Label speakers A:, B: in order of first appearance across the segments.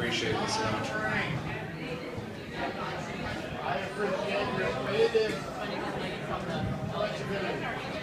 A: appreciate this so much.
B: I appreciate your creative flexibility.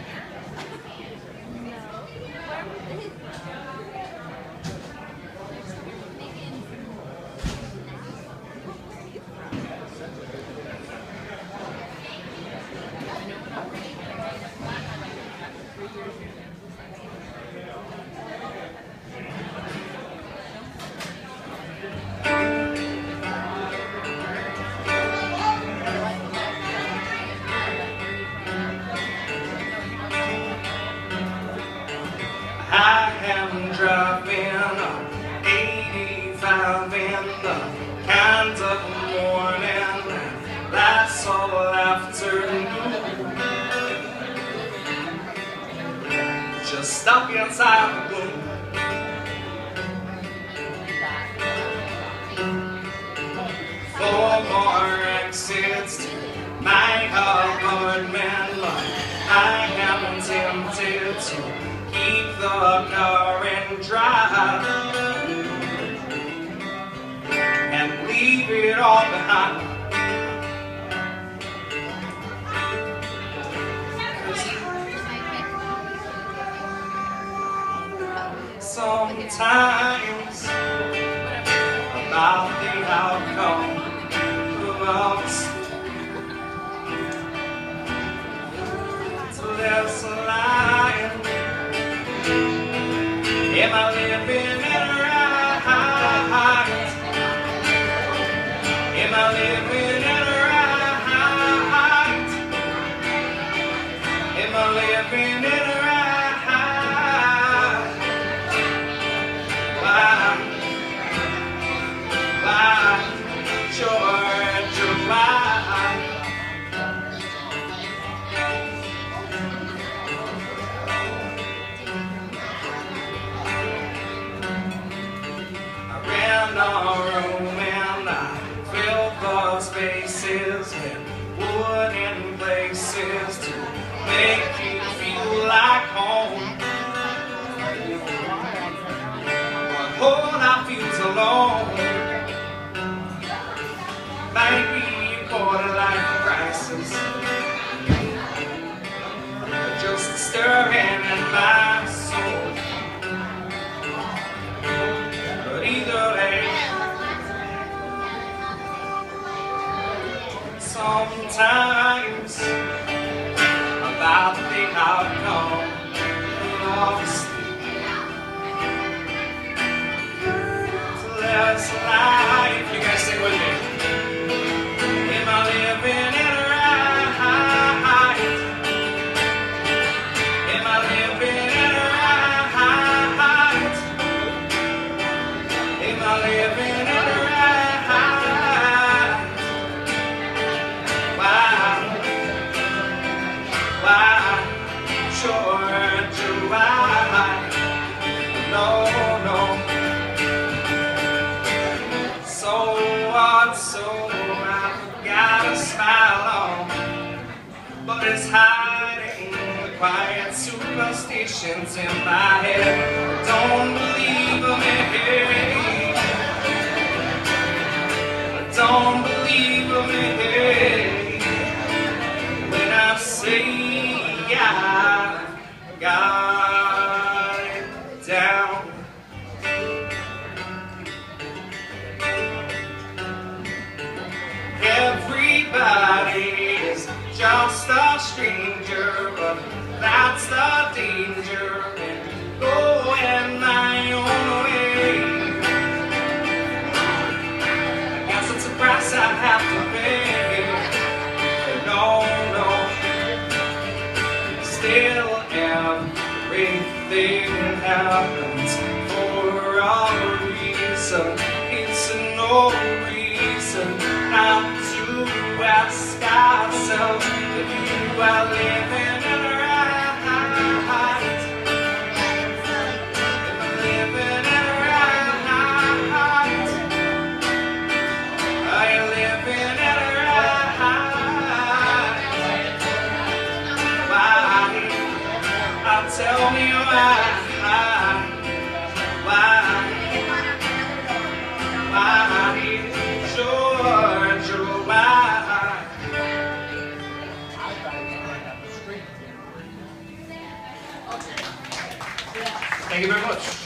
C: I am driving 85 in the kind of morning that's all afternoon. Just stuck inside the room. Four more exits to my apartment. I am tempted to keep the car and drive and leave it all behind. Sometimes about the outcome of us, less lying. Am I living it right? Am I living it right? Am I living it right? Why, Georgia, why? Our room and I filled the spaces with wooden places to make you feel like home. But whole life feels alone. Maybe quarter-life crisis, just a stirring in my soul. Either way, sometimes about the outcome of the sleep. Let's life. You guys sing with me. Am I living it right? Am I living it right? Am I living it right? Why, Georgia, why? No. So what, I've got a smile on, but it's hiding the quiet superstitions in my head. Don't believe me. Don't believe me when I say I got it down. Everybody's just a stranger, but that's the danger in going my own way. I guess it's a price I have to pay. No, still everything happens for a reason. It's no reason not to ask ourselves if you are living it right. Am I living it right? Are you living it right? Why? Tell me why? Why? Thank you very much.